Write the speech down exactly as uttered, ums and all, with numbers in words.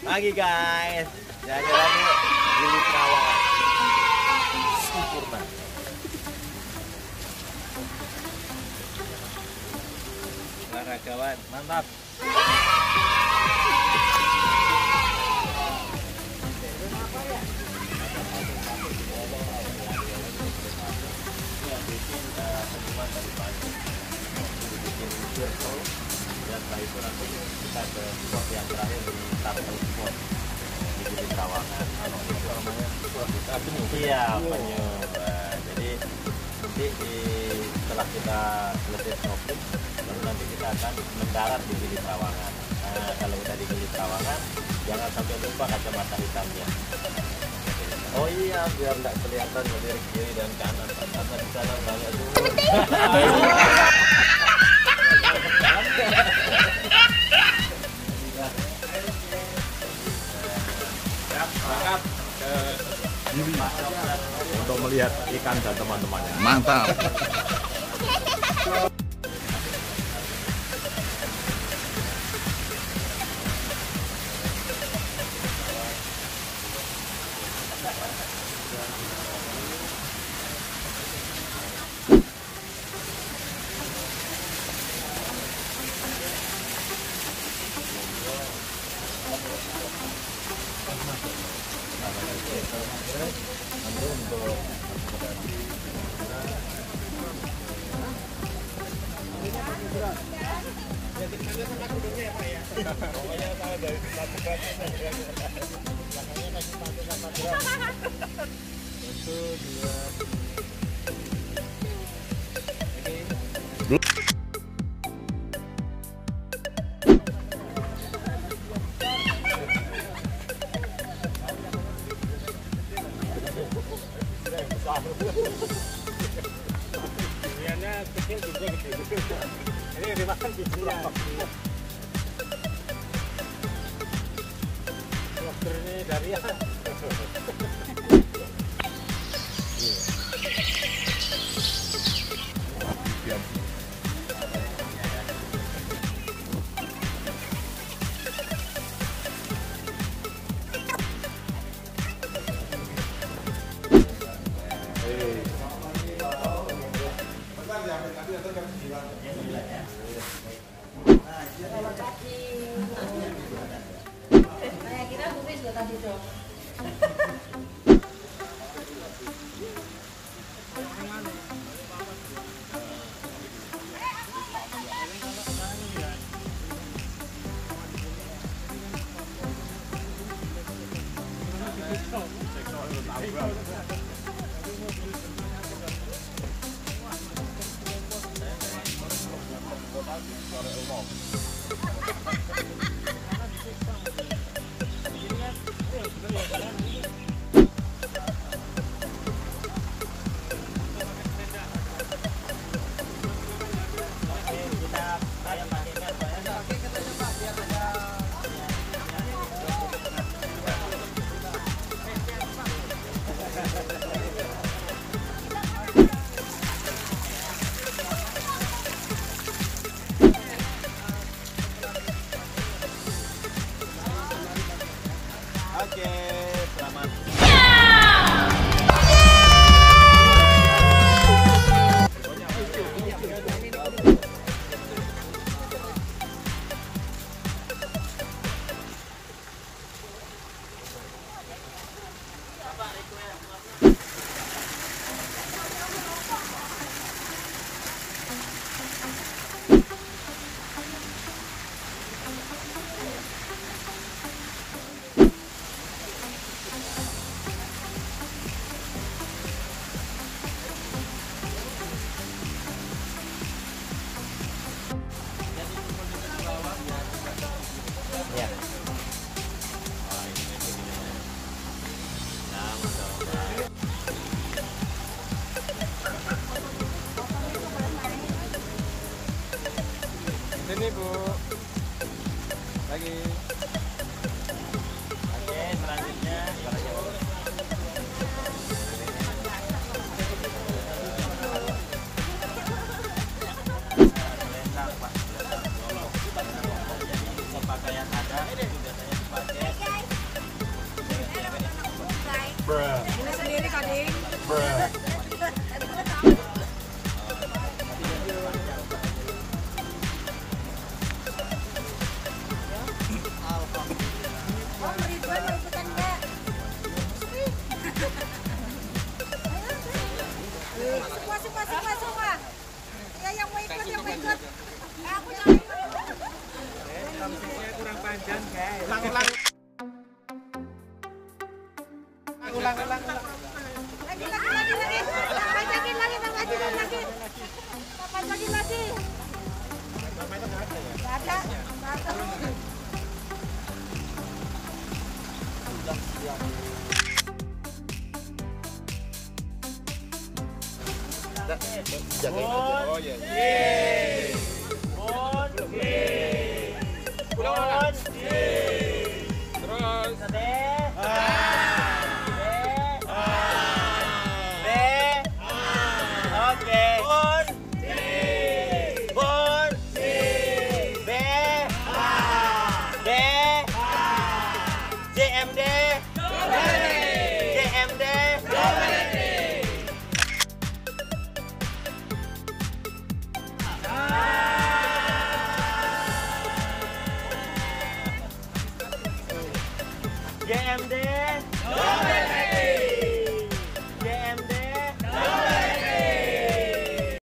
Pagi guys, jalan-jalan yuk Gili Trawangan sempurna. Olahragawan, mantap. Dan setelah itu nanti kita ke spot yang terakhir di Turtle Spot di Gili Trawangan. Iya, penyu. Nah, jadi nanti di, setelah kita selesai snorkeling, lalu nanti kita akan mendarat di Gili Trawangan. Nah, kalau udah di Gili Trawangan, jangan sampai lupa kacamata hitamnya. Oh iya, biar nggak kelihatan melirik kiri dan kanan, karena di sana banyak dulu. Berangkat ke Gili untuk melihat ikan dan teman-temannya. Mantap. Ikannya kecil juga kecil. Ini dimakan bijinya. Lobster ini dari ya. Saya kira turis loh tadi dong. Oke, selamat. Sini Bu. Lagi. Oke, selanjutnya pakaian ada itu biasanya dipakai Bruh. Ini sendiri kading. Bruh. Om Ridwan mau ikutan nggak? Semua semua semua semua. Ya yang mau ikut yang mau ikut. Eh, aku jangan ikut. Samsungnya kurang panjang guys. Ulang, ulang. Ulang, ulang, ulang. Lagi lagi lagi lagi. Panjangin lagi, lagi lagi. Panjangin lagi. Nggak ada. Nggak ada. Jagain aja. Oh iya. Bun. Ulang, ulang. Terus. Sade. B. Oke. Bun. Bun. B. B. J M D. J M D. J M D.